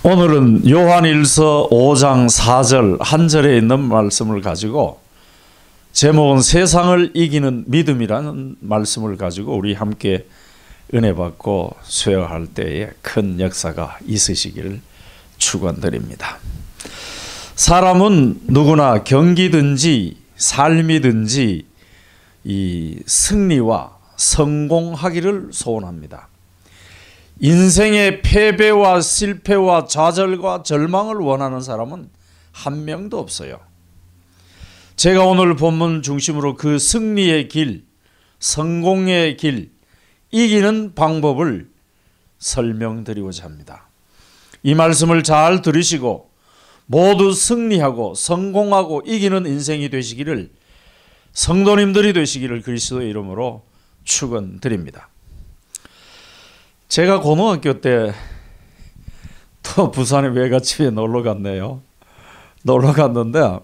오늘은 요한일서 5장 4절 한 절에 있는 말씀을 가지고 제목은 세상을 이기는 믿음이라는 말씀을 가지고 우리 함께 은혜 받고 수여할 때에 큰 역사가 있으시기를 축원드립니다. 사람은 누구나 경기든지 삶이든지 이 승리와 성공하기를 소원합니다. 인생의 패배와 실패와 좌절과 절망을 원하는 사람은 한 명도 없어요. 제가 오늘 본문 중심으로 그 승리의 길, 성공의 길, 이기는 방법을 설명드리고자 합니다. 이 말씀을 잘 들으시고 모두 승리하고 성공하고 이기는 인생이 되시기를, 성도님들이 되시기를 그리스도의 이름으로 축원드립니다. 제가 고등학교 때 또 부산의 외갓집에 놀러 갔네요. 놀러 갔는데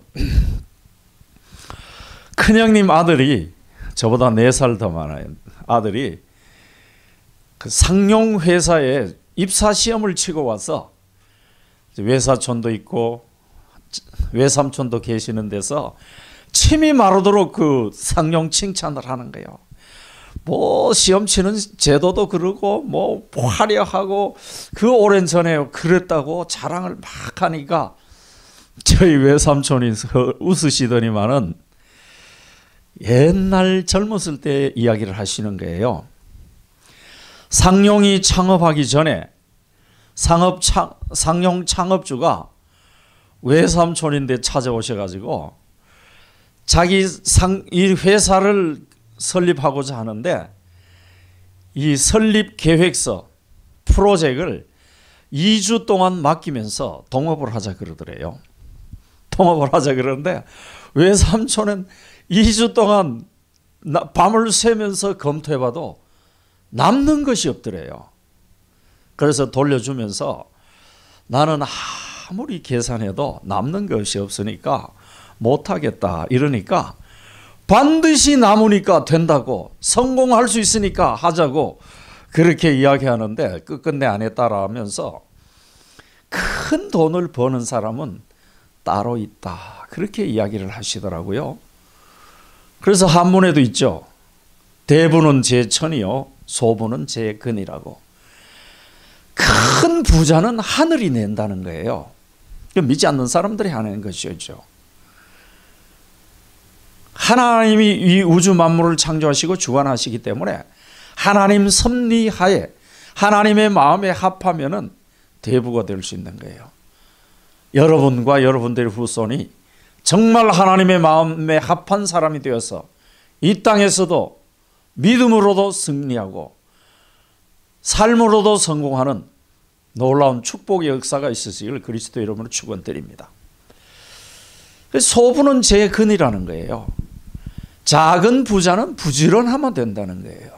큰형님 아들이, 저보다 4살 더 많아요. 아들이 그 상용 회사에 입사 시험을 치고 와서 외사촌도 있고 외삼촌도 계시는 데서 침이 마르도록 그 상용 칭찬을 하는 거예요. 뭐 시험 치는 제도도 그러고 뭐 화려하고 그 오랜 전에 그랬다고 자랑을 막 하니까 저희 외삼촌이 웃으시더니만은 옛날 젊었을 때 이야기를 하시는 거예요. 상용이 창업하기 전에 상용 창업주가 외삼촌인데 찾아오셔가지고 이 회사를 설립하고자 하는데 이 설립 계획서 프로젝트를 2주 동안 맡기면서 동업을 하자 그러더래요. 동업을 하자 그러는데 외삼촌은 2주 동안 밤을 새면서 검토해봐도 남는 것이 없더래요. 그래서 돌려주면서 나는 아무리 계산해도 남는 것이 없으니까 못하겠다 이러니까 반드시 남으니까 된다고, 성공할 수 있으니까 하자고 그렇게 이야기하는데 끝끝내 안 했다라 하면서 큰 돈을 버는 사람은 따로 있다 그렇게 이야기를 하시더라고요. 그래서 한문에도 있죠. 대부는 제 천이요 소부는 제 근이라고. 큰 부자는 하늘이 낸다는 거예요. 믿지 않는 사람들이 하는 것이죠. 하나님이 이 우주 만물을 창조하시고 주관하시기 때문에 하나님 섭리하에 하나님의 마음에 합하면은 대부가 될 수 있는 거예요. 여러분과 여러분들의 후손이 정말 하나님의 마음에 합한 사람이 되어서 이 땅에서도 믿음으로도 승리하고 삶으로도 성공하는 놀라운 축복의 역사가 있으시기를 그리스도 이름으로 축원드립니다. 소부는 제 근이라는 거예요. 작은 부자는 부지런하면 된다는 거예요.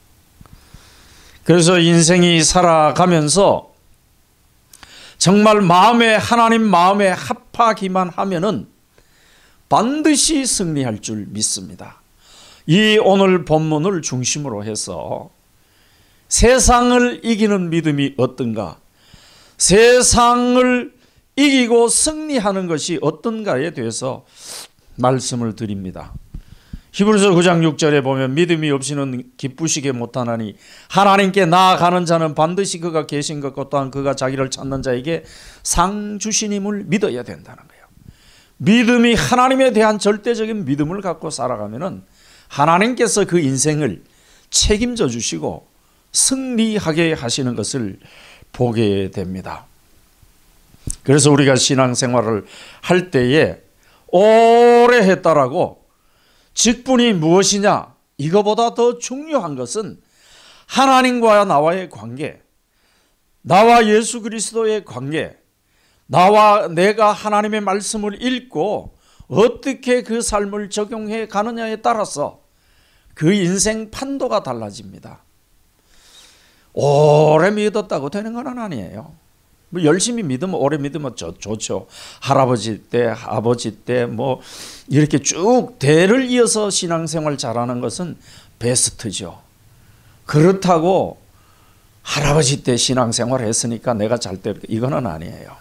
그래서 인생이 살아가면서 정말 하나님 마음에 합하기만 하면은 반드시 승리할 줄 믿습니다. 이 오늘 본문을 중심으로 해서 세상을 이기는 믿음이 어떤가, 세상을 이기고 승리하는 것이 어떤가에 대해서 말씀을 드립니다. 히브리서 9장 6절에 보면 믿음이 없이는 기쁘시게 못하나니 하나님께 나아가는 자는 반드시 그가 계신 것과 또한 그가 자기를 찾는 자에게 상 주시님을 믿어야 된다는 거예요. 믿음이 하나님에 대한 절대적인 믿음을 갖고 살아가면은 하나님께서 그 인생을 책임져 주시고 승리하게 하시는 것을 보게 됩니다. 그래서 우리가 신앙생활을 할 때에 오래 했다라고 직분이 무엇이냐, 이거보다 더 중요한 것은 하나님과 나와의 관계, 나와 예수 그리스도의 관계, 내가 하나님의 말씀을 읽고 어떻게 그 삶을 적용해 가느냐에 따라서 그 인생 판도가 달라집니다. 오래 믿었다고 되는 건 아니에요. 뭐 열심히 믿으면 오래 믿으면 좋죠. 할아버지 때, 아버지 때 뭐 이렇게 쭉 대를 이어서 신앙생활 잘하는 것은 베스트죠. 그렇다고 할아버지 때 신앙생활을 했으니까 내가 잘 때 이거는 아니에요.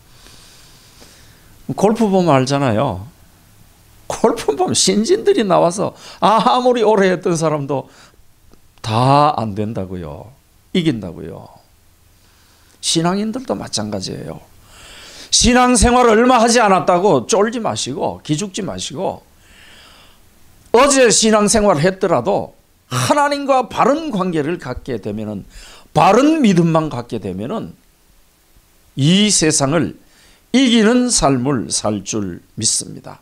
골프 보면 알잖아요. 골프 보면 신진들이 나와서 아무리 오래 했던 사람도 다 안 된다고요. 이긴다고요. 신앙인들도 마찬가지예요. 신앙생활을 얼마 하지 않았다고 쫄지 마시고 기죽지 마시고, 어제 신앙생활을 했더라도 하나님과 바른 관계를 갖게 되면은, 바른 믿음만 갖게 되면은 이 세상을 이기는 삶을 살 줄 믿습니다.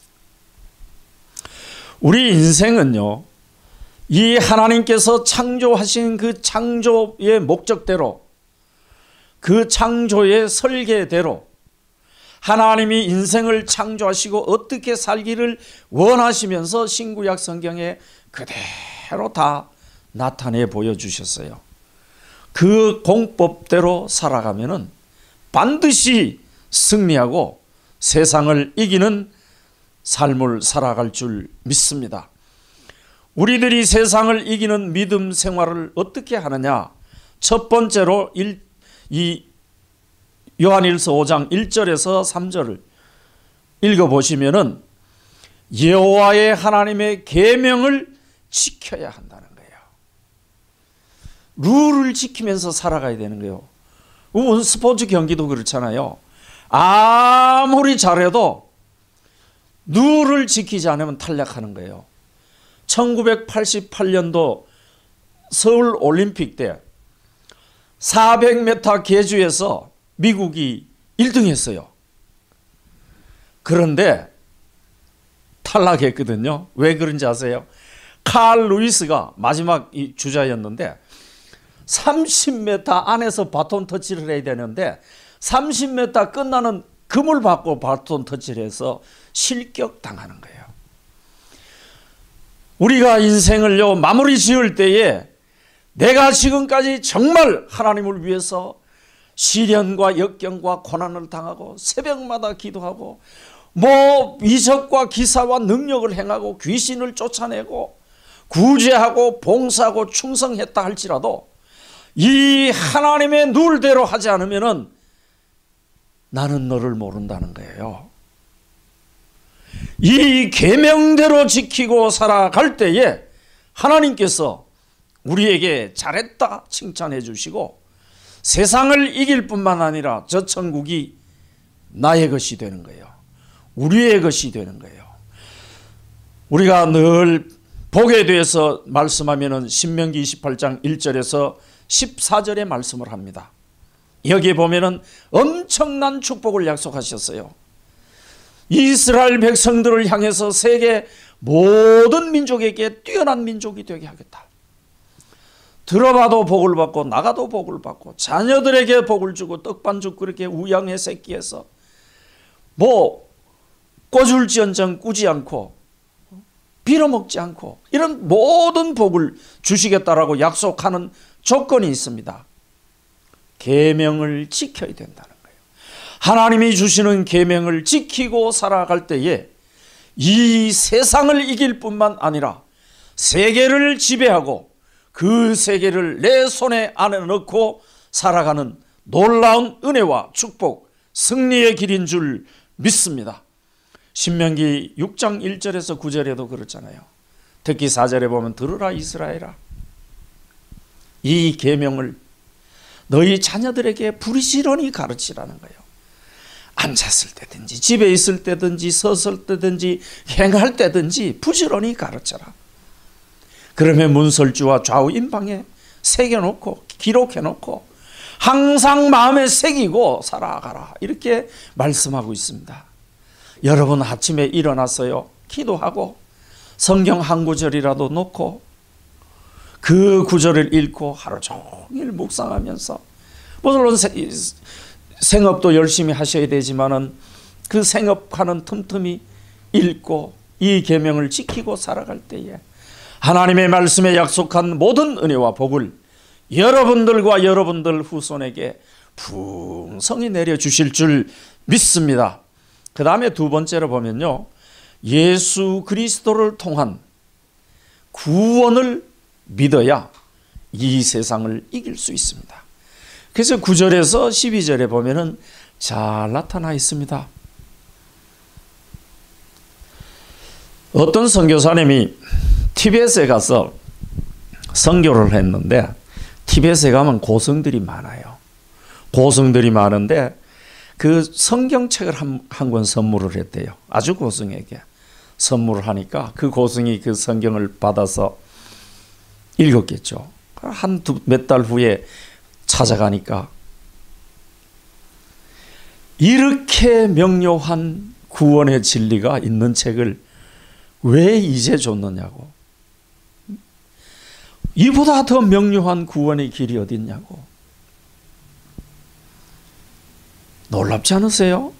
우리 인생은요, 이 하나님께서 창조하신 그 창조의 목적대로, 그 창조의 설계대로 하나님이 인생을 창조하시고 어떻게 살기를 원하시면서 신구약 성경에 그대로 다 나타내 보여주셨어요. 그 공법대로 살아가면은 반드시 승리하고 세상을 이기는 삶을 살아갈 줄 믿습니다. 우리들이 세상을 이기는 믿음 생활을 어떻게 하느냐? 첫 번째로 이 요한일서 5장 1절에서 3절을 읽어보시면은 여호와의 하나님의 계명을 지켜야 한다는 거예요. 룰을 지키면서 살아가야 되는 거예요. 스포츠 경기도 그렇잖아요. 아무리 잘해도 룰을 지키지 않으면 탈락하는 거예요. 1988년도 서울 올림픽 때 400m 계주에서 미국이 1등 했어요. 그런데 탈락했거든요. 왜 그런지 아세요? 칼 루이스가 마지막 주자였는데 30m 안에서 바톤 터치를 해야 되는데 30m 끝나는 금을 받고 바톤 터치를 해서 실격당하는 거예요. 우리가 인생을요 마무리 지을 때에 내가 지금까지 정말 하나님을 위해서 시련과 역경과 고난을 당하고 새벽마다 기도하고 이적과 기사와 능력을 행하고 귀신을 쫓아내고 구제하고 봉사하고 충성했다 할지라도 이 하나님의 룰대로 하지 않으면은 나는 너를 모른다는 거예요. 이 계명대로 지키고 살아갈 때에 하나님께서 우리에게 잘했다 칭찬해 주시고 세상을 이길 뿐만 아니라 저 천국이 나의 것이 되는 거예요. 우리의 것이 되는 거예요. 우리가 늘 복에 대해서 말씀하면은 신명기 28장 1절에서 14절의 말씀을 합니다. 여기에 보면은 엄청난 축복을 약속하셨어요. 이스라엘 백성들을 향해서 세계 모든 민족에게 뛰어난 민족이 되게 하겠다. 들어봐도 복을 받고 나가도 복을 받고 자녀들에게 복을 주고 떡반죽 그렇게 우양의 새끼에서 꼬줄지언정 꾸지 않고 빌어먹지 않고 이런 모든 복을 주시겠다라고 약속하는 조건이 있습니다. 계명을 지켜야 된다는 거예요. 하나님이 주시는 계명을 지키고 살아갈 때에 이 세상을 이길 뿐만 아니라 세계를 지배하고 그 세계를 내 손에 안에 넣고 살아가는 놀라운 은혜와 축복, 승리의 길인 줄 믿습니다. 신명기 6장 1절에서 9절에도 그렇잖아요. 특히 4절에 보면 들으라 이스라엘아, 이 계명을 너희 자녀들에게 부지런히 가르치라는 거예요. 앉았을 때든지 집에 있을 때든지 섰을 때든지 행할 때든지 부지런히 가르쳐라. 그러면 문설주와 좌우 임방에 새겨놓고 기록해놓고 항상 마음에 새기고 살아가라, 이렇게 말씀하고 있습니다. 여러분 아침에 일어나서요 기도하고 성경 한 구절이라도 놓고 그 구절을 읽고 하루 종일 묵상하면서, 물론 생업도 열심히 하셔야 되지만은 그 생업하는 틈틈이 읽고 이 계명을 지키고 살아갈 때에 하나님의 말씀에 약속한 모든 은혜와 복을 여러분들과 여러분들 후손에게 풍성히 내려주실 줄 믿습니다. 그 다음에 두 번째로 보면요, 예수 그리스도를 통한 구원을 믿어야 이 세상을 이길 수 있습니다. 그래서 9절에서 12절에 보면은 잘 나타나 있습니다. 어떤 선교사님이 티베트에 가서 선교를 했는데, 티베트에 가면 고성들이 많아요. 고성들이 많은데 그 성경책을 한 권 선물을 했대요. 아주 고성에게 선물을 하니까 그 고성이 그 성경을 받아서 읽었겠죠. 몇 달 후에 찾아가니까 이렇게 명료한 구원의 진리가 있는 책을 왜 이제 줬느냐고. 이보다 더 명료한 구원의 길이 어디 있냐고. 놀랍지 않으세요?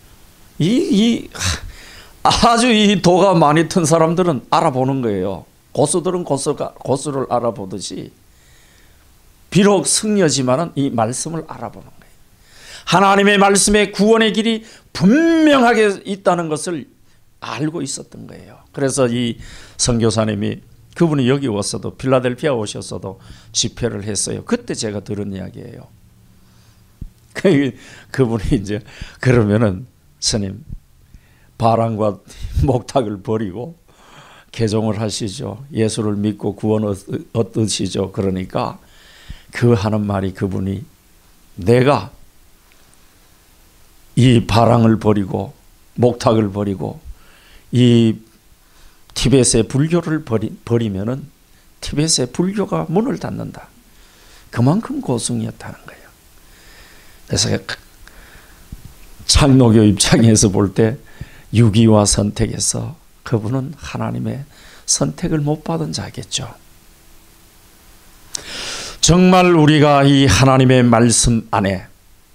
아주 이 도가 많이 튼 사람들은 알아보는 거예요. 고수들은 고수를 알아보듯이 비록 승려지만은 이 말씀을 알아보는 거예요. 하나님의 말씀에 구원의 길이 분명하게 있다는 것을 알고 있었던 거예요. 그래서 이 선교사님이, 그분이 여기 왔어도, 필라델피아 오셨어도 집회를 했어요. 그때 제가 들은 이야기예요. 그분이 이제 그러면은 스님, 바람과 목탁을 버리고 개종을 하시죠. 예수를 믿고 구원 얻으시죠. 그러니까 그 하는 말이, 그분이 내가 이 바람을 버리고 목탁을 버리고 이 티베트의 불교를 버리면은 티베트의 불교가 문을 닫는다. 그만큼 고승이었다는 거예요. 그래서 창노교 입장에서 볼 때 유기와 선택에서 그분은 하나님의 선택을 못 받은 자겠죠. 정말 우리가 이 하나님의 말씀 안에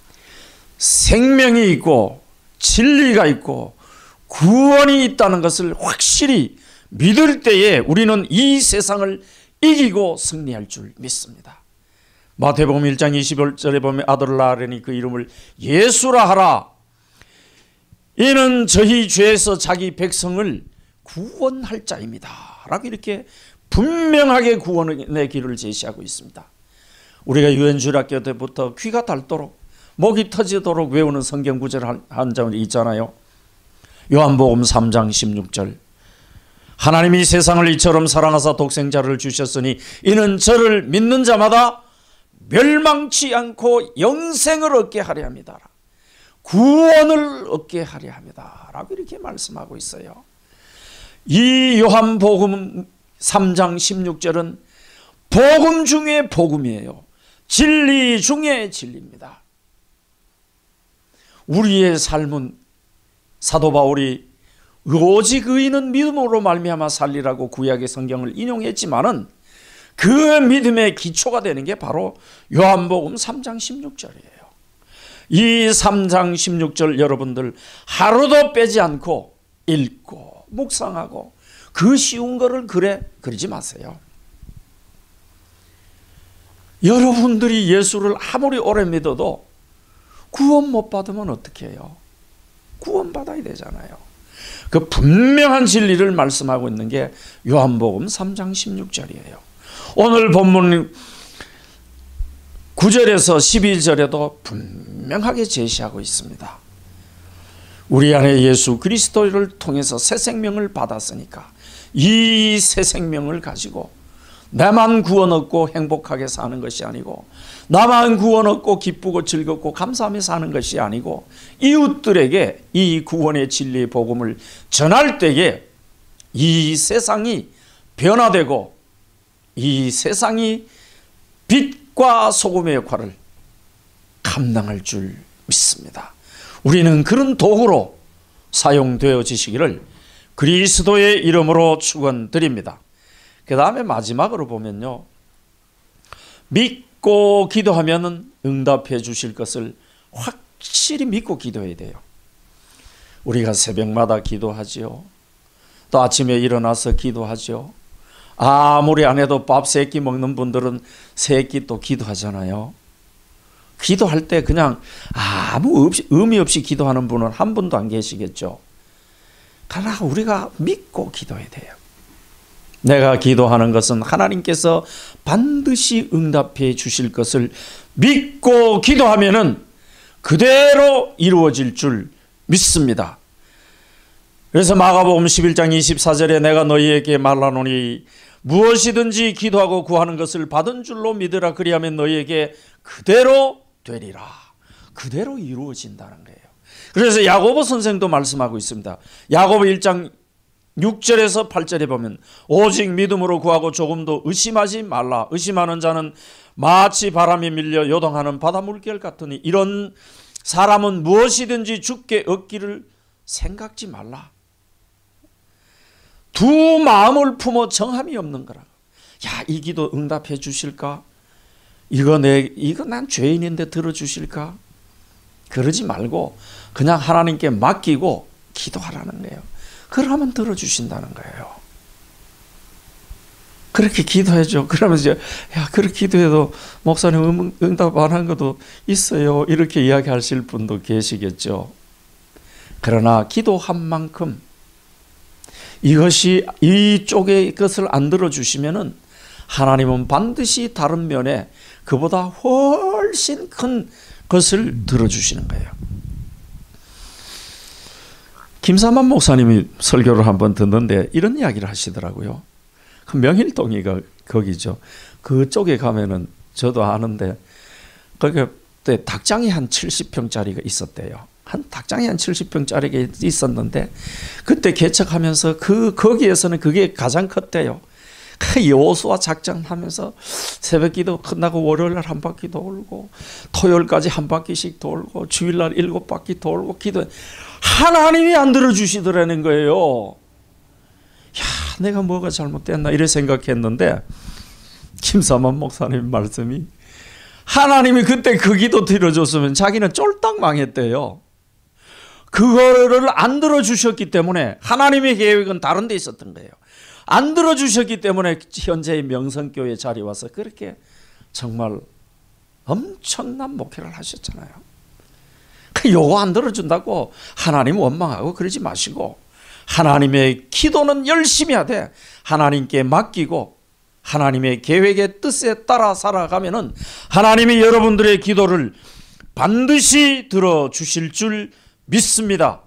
생명이 있고 진리가 있고 구원이 있다는 것을 확실히 믿을 때에 우리는 이 세상을 이기고 승리할 줄 믿습니다. 마태복음 1장 21절에 보면 아들을 낳으려니 그 이름을 예수라 하라. 이는 저희 죄에서 자기 백성을 구원할 자입니다. 라고 이렇게 분명하게 구원의 길을 제시하고 있습니다. 우리가 유엔주일학교 때부터 귀가 닳도록 목이 터지도록 외우는 성경 구절 한 장이 있잖아요. 요한복음 3장 16절. 하나님이 세상을 이처럼 사랑하사 독생자를 주셨으니 이는 저를 믿는 자마다 멸망치 않고 영생을 얻게 하려 합니다. 구원을 얻게 하려 합니다. 라고 이렇게 말씀하고 있어요. 이 요한복음 3장 16절은 복음 중에 복음이에요. 진리 중에 진리입니다. 우리의 삶은 사도 바울이 오직 의인은 믿음으로 말미암아 살리라고 구약의 성경을 인용했지만은 그 믿음의 기초가 되는 게 바로 요한복음 3장 16절이에요. 이 3장 16절 여러분들 하루도 빼지 않고 읽고 묵상하고 그 쉬운 거를 그리지 마세요. 여러분들이 예수를 아무리 오래 믿어도 구원 못 받으면 어떻게 해요? 구원 받아야 되잖아요. 그 분명한 진리를 말씀하고 있는 게 요한복음 3장 16절이에요. 오늘 본문 9절에서 12절에도 분명하게 제시하고 있습니다. 우리 안에 예수 그리스도를 통해서 새 생명을 받았으니까 이 새 생명을 가지고 나만 구원 얻고 행복하게 사는 것이 아니고, 나만 구원 얻고 기쁘고 즐겁고 감사하며 사는 것이 아니고, 이웃들에게 이 구원의 진리의 복음을 전할 때에 이 세상이 변화되고 이 세상이 빛과 소금의 역할을 감당할 줄 믿습니다. 우리는 그런 도구로 사용되어지시기를 그리스도의 이름으로 축원드립니다. 그 다음에 마지막으로 보면요, 믿고 기도하면 응답해 주실 것을 확실히 믿고 기도해야 돼요. 우리가 새벽마다 기도하지요. 또 아침에 일어나서 기도하죠. 아무리 안 해도 밥 3끼 먹는 분들은 3끼 또 기도하잖아요. 기도할 때 그냥 아무 의미 없이 기도하는 분은 한 분도 안 계시겠죠. 그러나 우리가 믿고 기도해야 돼요. 내가 기도하는 것은 하나님께서 반드시 응답해 주실 것을 믿고 기도하면은 그대로 이루어질 줄 믿습니다. 그래서 마가복음 11장 24절에 내가 너희에게 말하노니 무엇이든지 기도하고 구하는 것을 받은 줄로 믿으라. 그리하면 너희에게 그대로 되리라. 그대로 이루어진다는 거예요. 그래서 야고보 선생도 말씀하고 있습니다. 야고보 1장 6절에서 8절에 보면 오직 믿음으로 구하고 조금도 의심하지 말라. 의심하는 자는 마치 바람에 밀려 요동하는 바다 물결 같으니 이런 사람은 무엇이든지 주께 얻기를 생각지 말라. 두 마음을 품어 정함이 없는 거라. 야, 이 기도 응답해 주실까? 이거 난 죄인인데 들어주실까? 그러지 말고 그냥 하나님께 맡기고 기도하라는 거예요. 그러면 들어주신다는 거예요. 그렇게 기도해줘. 그러면서 야, 그렇게 기도해도 목사님 응답 안 한 것도 있어요. 이렇게 이야기하실 분도 계시겠죠. 그러나 기도한 만큼 이것이 이쪽의 것을 안 들어주시면은 하나님은 반드시 다른 면에 그보다 훨씬 큰 것을 들어주시는 거예요. 김삼환 목사님이 설교를 한번 듣는데 이런 이야기를 하시더라고요. 그 명일동이가 거기죠. 그쪽에 가면은 저도 아는데 거기 그때 닭장이 한 70평짜리가 있었대요. 한 닭장이 한 70평짜리가 있었는데 그때 개척하면서 거기에서는 그게 가장 컸대요. 그 여호수아 작전하면서 새벽기도 끝나고 월요일날 한 바퀴 돌고 토요일까지 한 바퀴씩 돌고 주일날 7바퀴 돌고 기도. 하나님이 안 들어주시더라는 거예요. 야, 내가 뭐가 잘못됐나 이래 생각했는데 김삼환 목사님 말씀이 하나님이 그때 그 기도 들어줬으면 자기는 쫄딱 망했대요. 그거를 안 들어주셨기 때문에 하나님의 계획은 다른 데 있었던 거예요. 안 들어주셨기 때문에 현재의 명성교회 자리에 와서 그렇게 정말 엄청난 목회를 하셨잖아요. 요거 안 들어준다고 하나님 원망하고 그러지 마시고 하나님의 기도는 열심히 하되 하나님께 맡기고 하나님의 계획의 뜻에 따라 살아가면은 하나님이 여러분들의 기도를 반드시 들어주실 줄 믿습니다.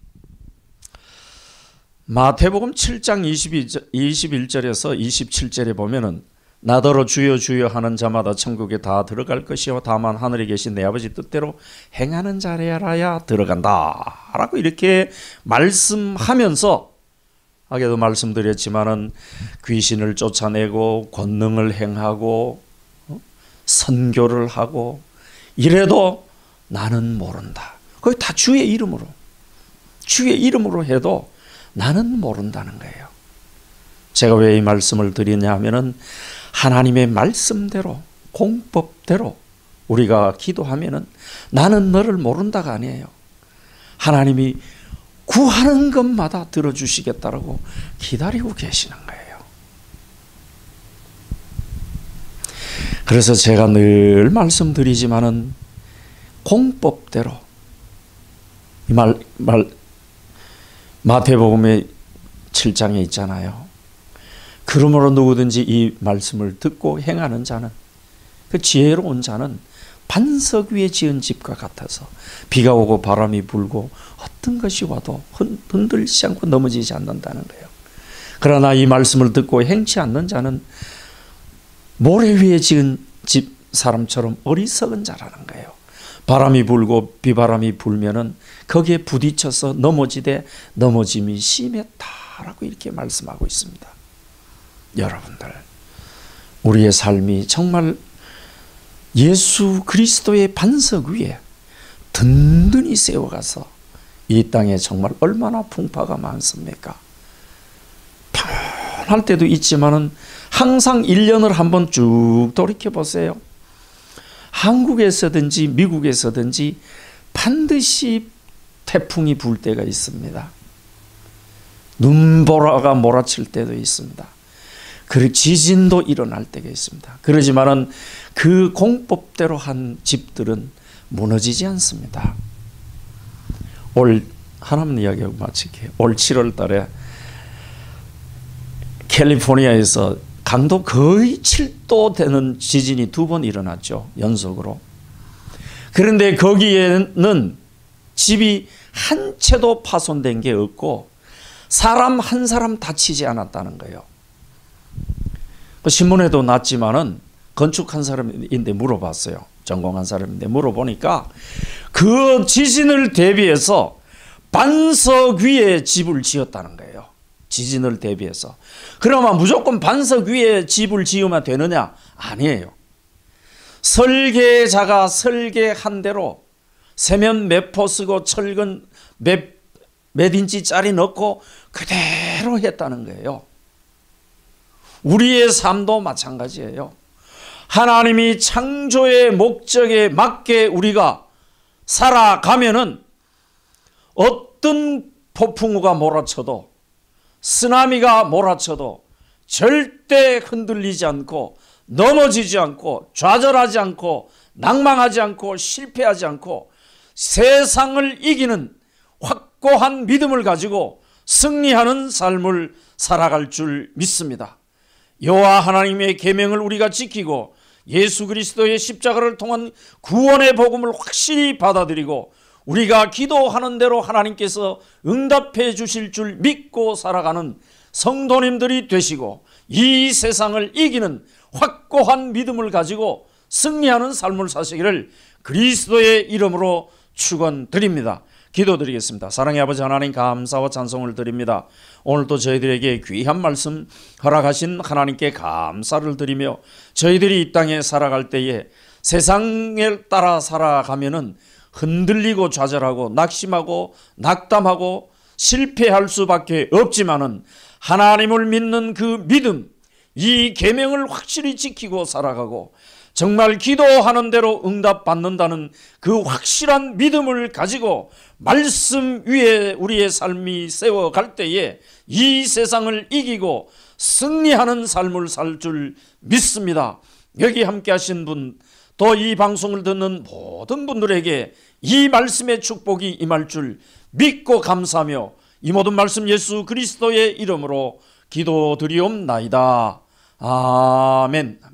마태복음 7장 21절에서 27절에 보면은 나더러 주여 주여 하는 자마다 천국에 다 들어갈 것이요 다만 하늘에 계신 내 아버지 뜻대로 행하는 자라야 들어간다 라고 이렇게 말씀하면서 아까도 말씀드렸지만은 귀신을 쫓아내고 권능을 행하고 선교를 하고 이래도 나는 모른다. 거기 다 주의 이름으로 해도 나는 모른다는 거예요. 제가 왜 이 말씀을 드리냐 하면은 하나님의 말씀대로 공법대로 우리가 기도하면은 나는 너를 모른다가 아니에요. 하나님이 구하는 것마다 들어주시겠다라고 기다리고 계시는 거예요. 그래서 제가 늘 말씀드리지만은 공법대로 이 마태복음의 7장에 있잖아요. 그러므로 누구든지 이 말씀을 듣고 행하는 자는 그 지혜로운 자는 반석 위에 지은 집과 같아서 비가 오고 바람이 불고 어떤 것이 와도 흔들리지 않고 넘어지지 않는다는 거예요. 그러나 이 말씀을 듣고 행치 않는 자는 모래 위에 지은 집 사람처럼 어리석은 자라는 거예요. 바람이 불고 비바람이 불면은 거기에 부딪혀서 넘어지되 넘어짐이 심했다라고 이렇게 말씀하고 있습니다. 여러분들, 우리의 삶이 정말 예수 그리스도의 반석 위에 든든히 세워가서 이 땅에 정말 얼마나 풍파가 많습니까? 편할 때도 있지만은 항상 1년을 한번 쭉 돌이켜 보세요. 한국에서든지 미국에서든지 반드시 태풍이 불 때가 있습니다. 눈보라가 몰아칠 때도 있습니다. 그리고 지진도 일어날 때가 있습니다. 그러지만은 그 공법대로 한 집들은 무너지지 않습니다. 하나만 이야기하고 마칠게요. 올 7월 달에 캘리포니아에서 강도 거의 7도 되는 지진이 2번 일어났죠. 연속으로. 그런데 거기에는 집이 한 채도 파손된 게 없고 사람 한 사람 다치지 않았다는 거예요. 신문에도 났지만은 건축한 사람인데 물어봤어요. 전공한 사람인데 물어보니까 그 지진을 대비해서 반석 위에 집을 지었다는 거예요. 지진을 대비해서. 그러면 무조건 반석 위에 집을 지으면 되느냐? 아니에요. 설계자가 설계한 대로 세면 몇 포 쓰고 철근 몇 인치짜리 넣고 그대로 했다는 거예요. 우리의 삶도 마찬가지예요. 하나님이 창조의 목적에 맞게 우리가 살아가면은 어떤 폭풍우가 몰아쳐도 쓰나미가 몰아쳐도 절대 흔들리지 않고 넘어지지 않고 좌절하지 않고 낭망하지 않고 실패하지 않고 세상을 이기는 확고한 믿음을 가지고 승리하는 삶을 살아갈 줄 믿습니다. 여호와 하나님의 계명을 우리가 지키고 예수 그리스도의 십자가를 통한 구원의 복음을 확실히 받아들이고 우리가 기도하는 대로 하나님께서 응답해 주실 줄 믿고 살아가는 성도님들이 되시고 이 세상을 이기는 확고한 믿음을 가지고 승리하는 삶을 사시기를 그리스도의 이름으로 축원드립니다. 기도드리겠습니다. 사랑의 아버지 하나님, 감사와 찬송을 드립니다. 오늘도 저희들에게 귀한 말씀 허락하신 하나님께 감사를 드리며 저희들이 이 땅에 살아갈 때에 세상에 따라 살아가면은 흔들리고 좌절하고 낙심하고 낙담하고 실패할 수밖에 없지만은 하나님을 믿는 그 믿음, 이 계명을 확실히 지키고 살아가고 정말 기도하는 대로 응답받는다는 그 확실한 믿음을 가지고 말씀 위에 우리의 삶이 세워갈 때에 이 세상을 이기고 승리하는 삶을 살 줄 믿습니다. 여기 함께 하신 분, 또 이 방송을 듣는 모든 분들에게 이 말씀의 축복이 임할 줄 믿고 감사하며 이 모든 말씀 예수 그리스도의 이름으로 기도드리옵나이다. 아멘.